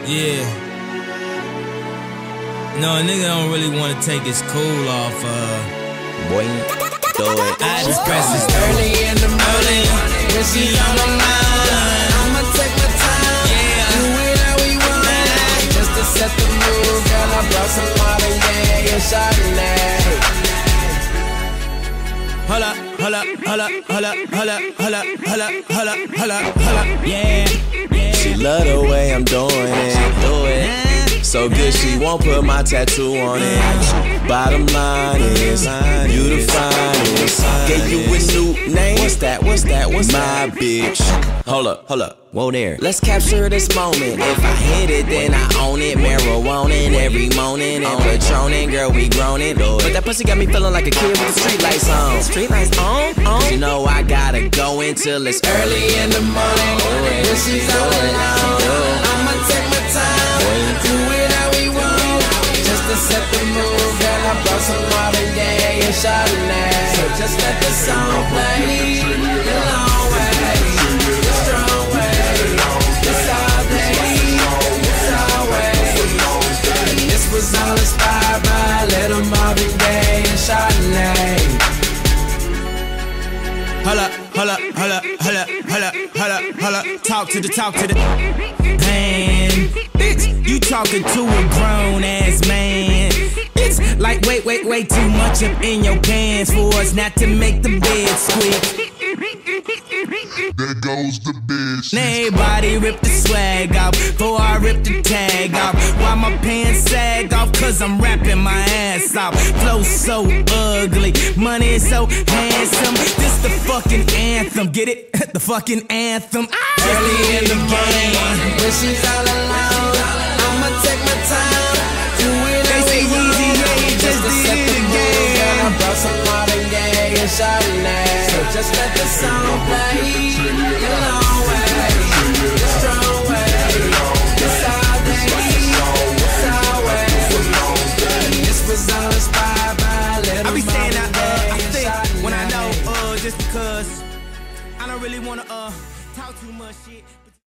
Yeah. No, a nigga don't really want to take his cool off. Boy, throw it. I just press it Early in the morning, when she's on my mind, I'ma take my time, do it how we want, just to set the mood. Girl, I brought some Martini and Chardonnay. Hold up, hold up, hold up, hold up, hold up, hold up, hold up, hold up, hold up, hold up, yeah. She love the way I'm doing it. Do it. So good she won't put my tattoo on it. Bottom line is, you the finest. Gave you a new name. What's that? What's that? What's my bitch? Hold up, hold up. Whoa there. Let's capture this moment. If I hit it, then I own it. Marijuana every morning and Patronin', girl, we grown it. But that pussy got me feeling like a kid with the street lights on. Street lights on? You know I gotta go until it's early in the morning. When she's all alone, I'ma take my time, do it how we want, just to set the mood. Girl, I brought some Martini and Chardonnay. So just let the song play, the long way, the strong way, it's all day, it's always. And this was all inspired by a little Marvin Gaye and Chardonnay. Hold up, hold up, hold up, hold up, hold up, hold up, hold up. Talk to the man. Bitch, you talking to a grown ass man. It's like way too much up in your pants for us not to make the bed squeak. There goes the bitch. Everybody rip the swag off before I rip the tag off. Why my pants sag off? Cause I'm rapping my ass off. Flow so ugly, money is so handsome. This the fucking anthem, get it? The fucking anthem. Early in the morning, when she's all alone, I'ma take my time, do it how we want, just to set the mood. Girl, I brought some Martini and Chardonnay. So just let the song play, the long way, the strong way, it's all day, it's always. And this was all inspired by a little I be saying I Martini think and when I know Chardonnay. just because I don't really wanna talk too much shit.